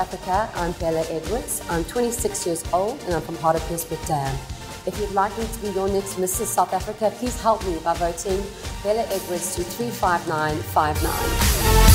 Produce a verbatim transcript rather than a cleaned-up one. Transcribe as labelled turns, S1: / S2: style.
S1: Africa, I'm Bella Edwards. I'm twenty-six years old and I'm from Hartbeespoort Dam. If you'd like me to be your next Missus South Africa, please help me by voting Bella Edwards to three five nine five nine.